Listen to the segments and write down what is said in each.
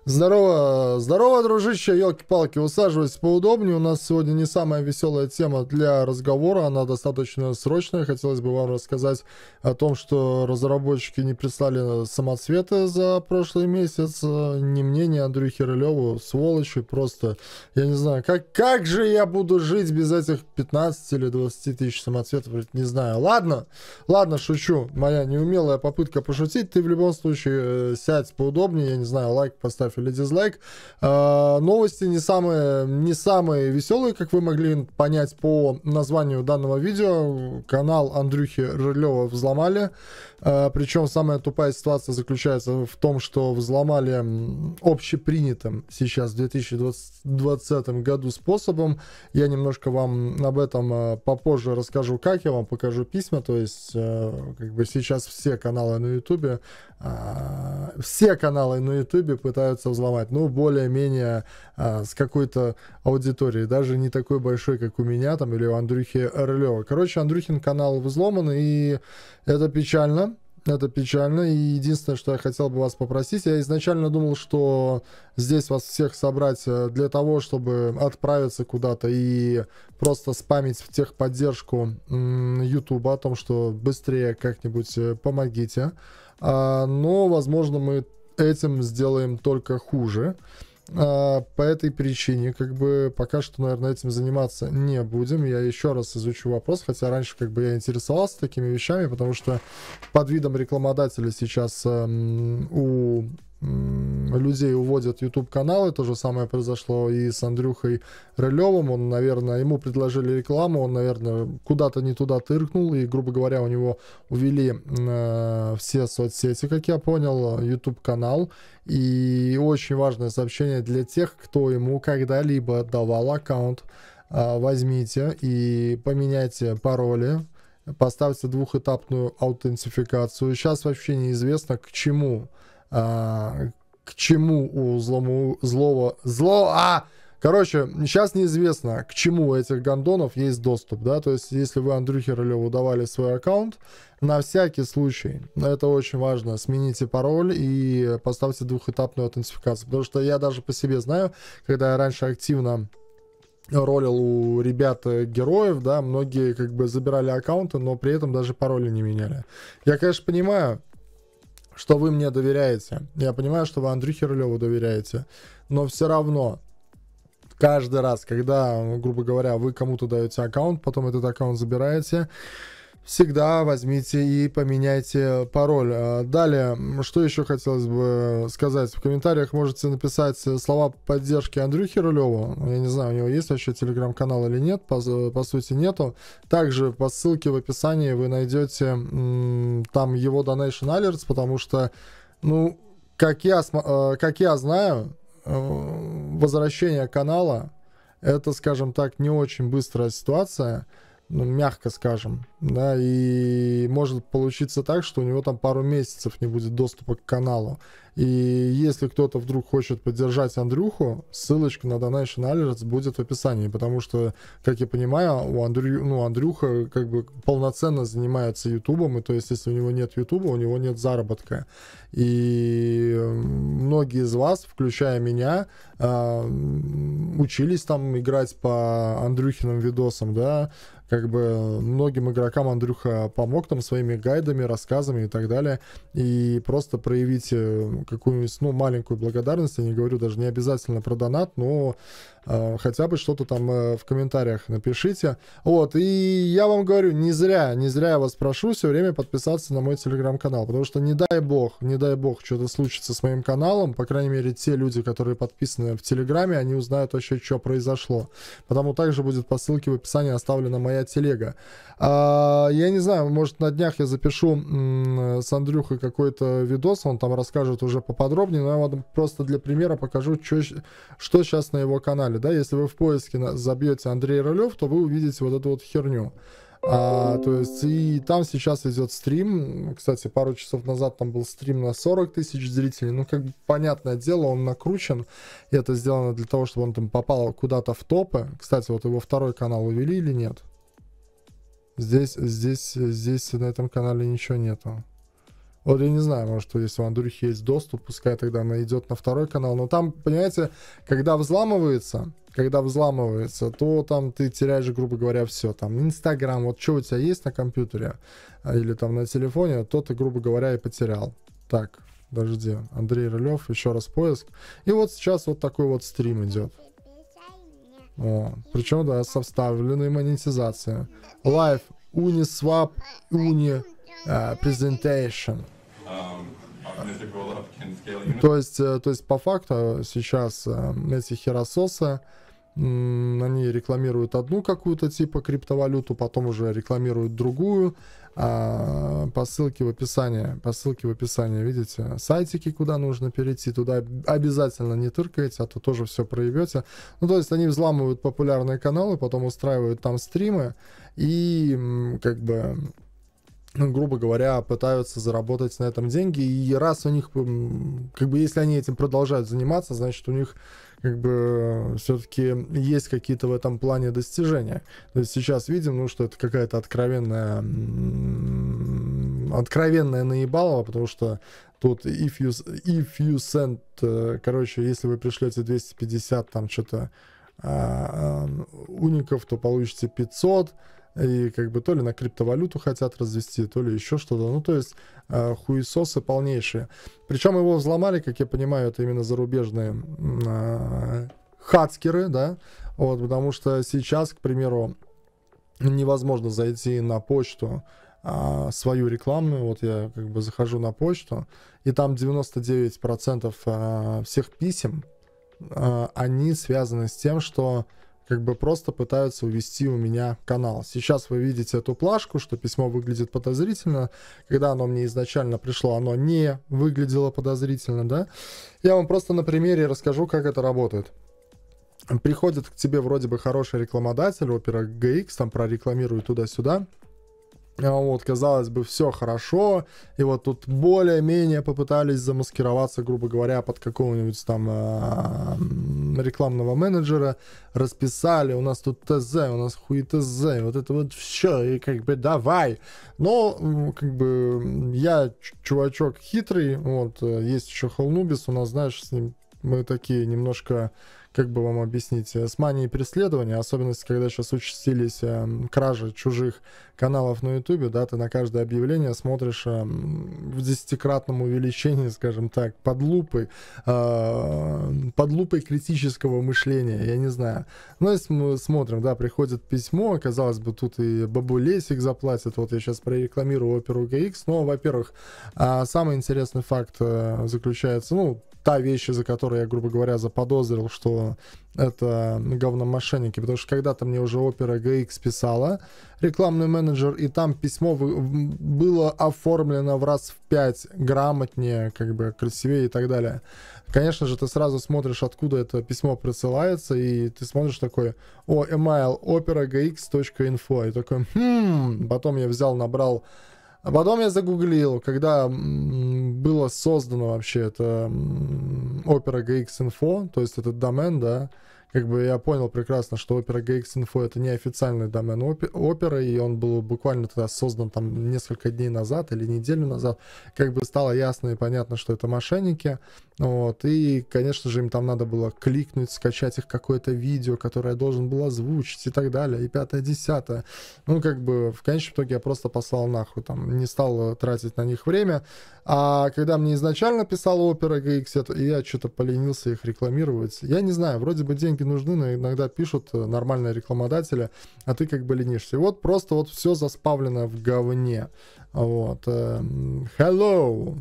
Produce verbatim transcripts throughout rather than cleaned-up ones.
Здорово, здорово, дружище, елки-палки, усаживайся поудобнее. У нас сегодня не самая веселая тема для разговора, она достаточно срочная. Хотелось бы вам рассказать о том, что разработчики не прислали самоцветы за прошлый месяц. Ни мне, ни Андрюхе Рылеву, сволочи, просто, я не знаю, как, как же я буду жить без этих пятнадцати или двадцати тысяч самоцветов, не знаю. Ладно, ладно, шучу, моя неумелая попытка пошутить. Ты в любом случае сядь поудобнее, я не знаю, лайк поставь или дизлайк. А, новости не самые, не самые веселые, как вы могли понять по названию данного видео. Канал Андрюхи Рылева взломали. А, причем самая тупая ситуация заключается в том, что взломали общепринятым сейчас в две тысячи двадцатом году способом. Я немножко вам об этом попозже расскажу, как я вам покажу письма. То есть как бы сейчас все каналы на ютубе все каналы на ютубе пытаются взломать, ну, более-менее а, с какой-то аудиторией, даже не такой большой, как у меня там или у Андрюхи Рылева. Короче, Андрюхин канал взломан, и это печально. Это печально, и единственное, что я хотел бы вас попросить, я изначально думал, что здесь вас всех собрать для того, чтобы отправиться куда-то и просто спамить в техподдержку Ютуба о том, что быстрее как-нибудь помогите. А, но, возможно, мы этим сделаем только хуже. А, по этой причине, как бы, пока что, наверное, этим заниматься не будем. Я еще раз изучу вопрос, хотя раньше, как бы, я интересовался такими вещами, потому что под видом рекламодателя сейчас эм, у людей уводят YouTube-каналы. То же самое произошло и с Андрюхой Рылевым. Он, наверное, ему предложили рекламу, он, наверное, куда-то не туда тыркнул, и, грубо говоря, у него увели э, все соцсети, как я понял, YouTube-канал. И очень важное сообщение для тех, кто ему когда-либо давал аккаунт. Э, возьмите и поменяйте пароли, поставьте двухэтапную аутентификацию. Сейчас вообще неизвестно, к чему А, к чему у злому, злого, зло, а, короче, сейчас неизвестно, к чему у этих гондонов есть доступ, да, то есть, если вы Андрюхе Рылеву давали свой аккаунт, на всякий случай, это очень важно, смените пароль и поставьте двухэтапную аутентификацию, потому что я даже по себе знаю, когда я раньше активно ролил у ребят героев, да, многие как бы забирали аккаунты, но при этом даже пароли не меняли. Я, конечно, понимаю, что вы мне доверяете. Я понимаю, что вы Андрюхе Рылеву доверяете. Но все равно, каждый раз, когда, грубо говоря, вы кому-то даете аккаунт, потом этот аккаунт забираете, всегда возьмите и поменяйте пароль. Далее, что еще хотелось бы сказать? В комментариях можете написать слова поддержки Андрюхе Рылеву. Я не знаю, у него есть вообще телеграм-канал или нет. По, по сути, нету. Также по ссылке в описании вы найдете м, там его Donation Alerts, потому что, ну, как я, как я знаю, возвращение канала — это, скажем так, не очень быстрая ситуация. Ну, мягко скажем, да, и может получиться так, что у него там пару месяцев не будет доступа к каналу. И если кто-то вдруг хочет поддержать Андрюху, ссылочка на Donation Alerts будет в описании, потому что, как я понимаю, у Андрю, ну, Андрюха как бы полноценно занимается Ютубом, и то есть, если у него нет Ютуба, у него нет заработка. И многие из вас, включая меня, учились там играть по Андрюхиным видосам, да, как бы многим игрокам Андрюха помог там своими гайдами, рассказами и так далее. И просто проявите какую-нибудь, ну, маленькую благодарность. Я не говорю даже не обязательно про донат, но э, хотя бы что-то там э, в комментариях напишите. Вот, и я вам говорю, не зря, не зря я вас прошу все время подписаться на мой телеграм-канал, потому что не дай бог, не дай бог, что-то случится с моим каналом, по крайней мере, те люди, которые подписаны в телеграме, они узнают вообще, что произошло. Потому также будет по ссылке в описании оставлена моя телега. А, я не знаю, может, на днях я запишу м, с Андрюхой какой-то видос, он там расскажет уже поподробнее, но я вам просто для примера покажу, что, что сейчас на его канале. Да? Если вы в поиске забьете Андрей Рылев, то вы увидите вот эту вот херню. А, то есть, и там сейчас идет стрим. Кстати, пару часов назад там был стрим на сорок тысяч зрителей. Ну, как бы, понятное дело, он накручен. И это сделано для того, чтобы он там попал куда-то в топы. Кстати, вот его второй канал увели или нет? Здесь, здесь, здесь на этом канале ничего нету. Вот я не знаю, может, если у Андрюхи есть доступ, пускай тогда она идет на второй канал. Но там, понимаете, когда взламывается, когда взламывается, то там ты теряешь, грубо говоря, все. Там Инстаграм, вот что у тебя есть на компьютере или там на телефоне, то ты, грубо говоря, и потерял. Так, подожди, Андрей Рылев, еще раз поиск. И вот сейчас вот такой вот стрим идет. О, причем, да, со вставленной монетизацией. Live, Uniswap, Uni uh, Presentation. То есть, то есть по факту сейчас эти херососы, они рекламируют одну какую-то типа криптовалюту, потом уже рекламируют другую. А, по ссылке в описании, по ссылке в описании, видите, сайтики, куда нужно перейти, туда обязательно не тыркаете, а то тоже все проебете. Ну, то есть они взламывают популярные каналы, потом устраивают там стримы и как бы, ну, грубо говоря, пытаются заработать на этом деньги. И раз у них, как бы, если они этим продолжают заниматься, значит, у них как бы все-таки есть какие-то в этом плане достижения. То есть сейчас видим, ну, что это какая-то откровенная, откровенная наебалова, потому что тут if you, if you send, короче, если вы пришлете двести пятьдесят там что-то а, уников, то получите пятьсот. И как бы то ли на криптовалюту хотят развести, то ли еще что-то. Ну, то есть э, хуесосы полнейшие. Причем его взломали, как я понимаю, это именно зарубежные э, хакеры, да. Вот, потому что сейчас, к примеру, невозможно зайти на почту э, свою рекламную. Вот я как бы захожу на почту, и там девяносто девять процентов э, всех писем, э, они связаны с тем, что как бы просто пытаются увести у меня канал. Сейчас вы видите эту плашку, что письмо выглядит подозрительно. Когда оно мне изначально пришло, оно не выглядело подозрительно, да. Я вам просто на примере расскажу, как это работает. Приходит к тебе вроде бы хороший рекламодатель, Opera джи икс, там прорекламирует туда-сюда. Вот, казалось бы, все хорошо, и вот тут более-менее попытались замаскироваться, грубо говоря, под какого-нибудь там э, рекламного менеджера, расписали, у нас тут ТЗ, у нас хуй ТЗ, вот это вот все, и как бы давай. Но, как бы, я чувачок хитрый, вот, есть еще Холнубис, у нас, знаешь, с ним мы такие немножко, как бы вам объяснить, с манией преследования, особенно когда сейчас участились э, кражи чужих каналов на ютубе, да, ты на каждое объявление смотришь э, в десятикратном увеличении, скажем так, под лупой, э, под лупой критического мышления, я не знаю. Но если мы смотрим, да, приходит письмо, казалось бы, тут и бабулесик заплатит, вот я сейчас прорекламирую Opera джи икс, но, во-первых, э, самый интересный факт э, заключается, ну, та вещь, из-за которой я, грубо говоря, заподозрил, что это говномошенники, потому что когда-то мне уже Opera джи икс писала, рекламный менеджер, и там письмо было оформлено в раз в пять грамотнее, как бы красивее и так далее. Конечно же, ты сразу смотришь, откуда это письмо присылается, и ты смотришь такой, о, email opera джи икс точка инфо, и такой, хм, потом я взял, набрал. А потом я загуглил, когда было создано вообще это Opera джи икс инфо, то есть этот домен, да, как бы я понял прекрасно, что Opera джи икс инфо это не официальный домен Opera, и он был буквально тогда создан там несколько дней назад или неделю назад. Как бы стало ясно и понятно, что это мошенники. Вот, и, конечно же, им там надо было кликнуть, скачать их какое-то видео, которое я должен был озвучить и так далее, и пятое, десятое. Ну, как бы, в конечном итоге я просто послал нахуй, там, не стал тратить на них время. А когда мне изначально писал Opera джи икс, я что-то поленился их рекламировать. Я не знаю, вроде бы деньги нужны, но иногда пишут нормальные рекламодатели, а ты как бы ленишься. И вот просто вот все заспавлено в говне. Вот. Hello!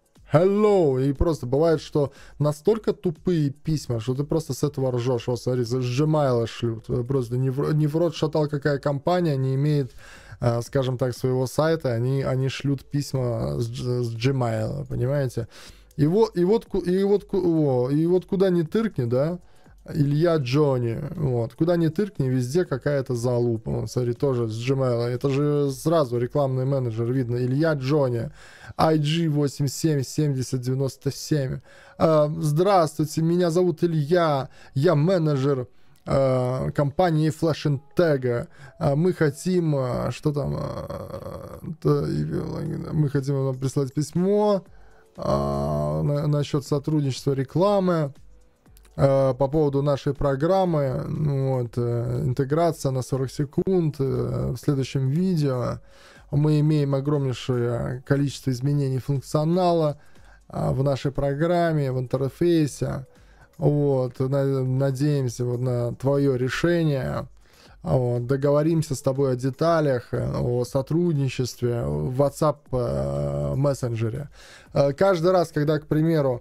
Hello! И просто бывает, что настолько тупые письма, что ты просто с этого ржешь. Вот, смотри, с Gmail шлют. Просто не в, не в рот шатал, какая компания не имеет, скажем так, своего сайта. Они, они шлют письма с, с Gmail, понимаете? И вот, и вот, и вот, о, и вот куда ни тыркни, да, Илья Джонни, вот, куда ни тыркни, везде какая-то залупа. Вот, смотри, тоже с Gmail, это же сразу рекламный менеджер, видно, Илья Джонни, ай джи восемь семь семьдесят девяносто семь. А, здравствуйте, меня зовут Илья, я менеджер э, компании Flash Integ. Э, мы хотим, э, что там, э, мы хотим вам прислать письмо э, на, насчет сотрудничества рекламы. По поводу нашей программы, вот, интеграция на сорок секунд, в следующем видео мы имеем огромнейшее количество изменений функционала в нашей программе, в интерфейсе, вот, надеемся вот на твое решение, вот, договоримся с тобой о деталях, о сотрудничестве в WhatsApp мессенджере. Каждый раз, когда, к примеру,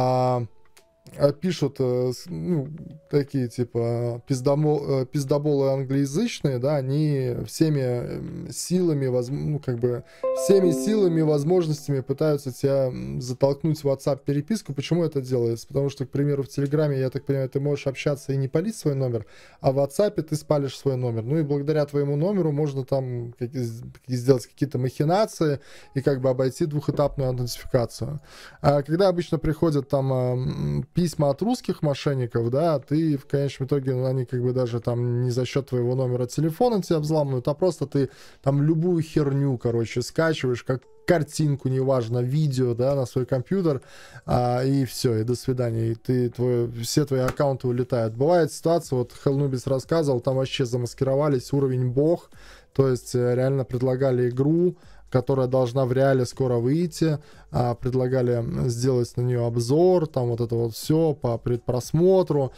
пишут, ну, такие типа пиздобол, пиздоболы англоязычные, да, они всеми силами, ну, как бы, всеми силами, возможностями пытаются тебя затолкнуть в WhatsApp переписку. Почему это делается? Потому что, к примеру, в Телеграме, я так понимаю, ты можешь общаться и не палить свой номер, а в WhatsApp ты спалишь свой номер. Ну и благодаря твоему номеру можно там сделать какие-то махинации и как бы обойти двухэтапную аутентификацию. А когда обычно приходят там письма от русских мошенников, да, ты в конечном итоге, ну, они как бы даже там не за счет твоего номера телефона тебя взламывают, а просто ты там любую херню, короче, скачиваешь, как картинку, неважно, видео, да, на свой компьютер, а, и все, и до свидания, и ты, твой, все твои аккаунты улетают. Бывает ситуация, вот Хелнубис рассказывал, там вообще замаскировались, уровень бог, то есть реально предлагали игру, которая должна в реале скоро выйти, а, предлагали сделать на нее обзор, там вот это вот все по предпросмотру.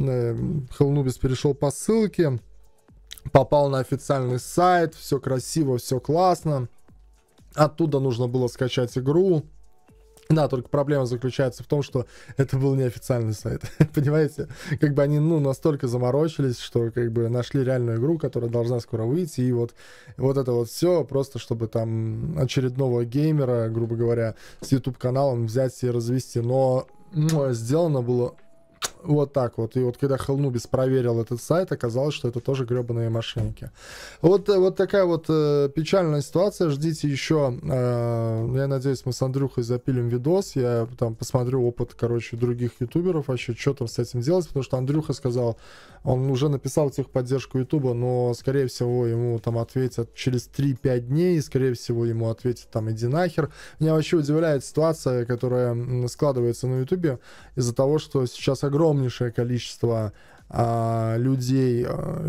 Хелнубис перешел по ссылке, попал на официальный сайт, все красиво, все классно. Оттуда нужно было скачать игру. Да, только проблема заключается в том, что это был неофициальный сайт. Понимаете? Как бы они, ну, настолько заморочились, что как бы нашли реальную игру, которая должна скоро выйти, и вот, вот это вот все, просто чтобы там очередного геймера, грубо говоря, с YouTube-каналом взять и развести. Но ну, сделано было вот так вот. И вот когда Хелнубис проверил этот сайт, оказалось, что это тоже гребаные мошенники. Вот, вот такая вот э, печальная ситуация. Ждите еще. Э, я надеюсь, мы с Андрюхой запилим видос. Я там посмотрю опыт, короче, других ютуберов вообще, что там с этим делать. Потому что Андрюха сказал, он уже написал техподдержку ютуба, но, скорее всего, ему там ответят через три-пять дней. И, скорее всего, ему ответят там, иди нахер. Меня вообще удивляет ситуация, которая складывается на ютубе из-за того, что сейчас огромнейшее количество а, людей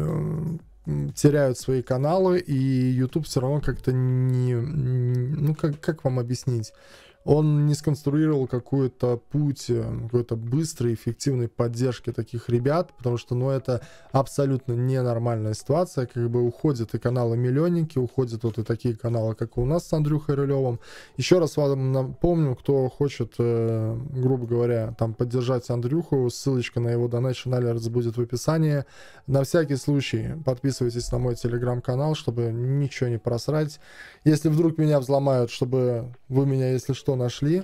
а, теряют свои каналы, и YouTube все равно как-то не... Ну, как, как вам объяснить? Он не сконструировал какой-то путь, какой-то быстрой, эффективной поддержки таких ребят, потому что, ну, это абсолютно ненормальная ситуация, как бы уходят и каналы-миллионники, уходят вот и такие каналы, как у нас с Андрюхой Рылевым. Еще раз вам напомню, кто хочет, э, грубо говоря, там поддержать Андрюху, ссылочка на его Donation Alerts будет в описании. На всякий случай подписывайтесь на мой телеграм-канал, чтобы ничего не просрать. Если вдруг меня взломают, чтобы вы меня, если что, нашли.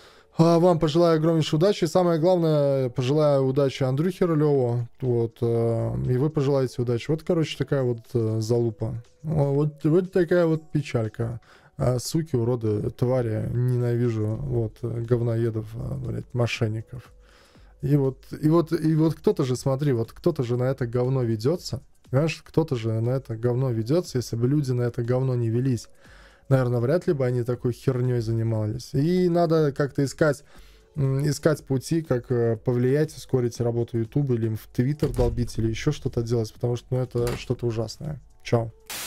Вам пожелаю огромнейшей удачи. И самое главное, пожелаю удачи Андрюхе Рылеву. Вот, и вы пожелаете удачи. Вот, короче, такая вот залупа. Вот, вот такая вот печалька. Суки, уроды, твари, ненавижу. Вот, говноедов, блядь, мошенников. И вот, и вот, и вот кто-то же, смотри, вот кто-то же на это говно ведется. Понимаешь, кто-то же на это говно ведется, если бы люди на это говно не велись. Наверное, вряд ли бы они такой херней занимались. И надо как-то искать, искать пути, как повлиять, ускорить работу YouTube, или им в Твиттер долбить, или еще что-то делать, потому что, ну, это что-то ужасное. Чао.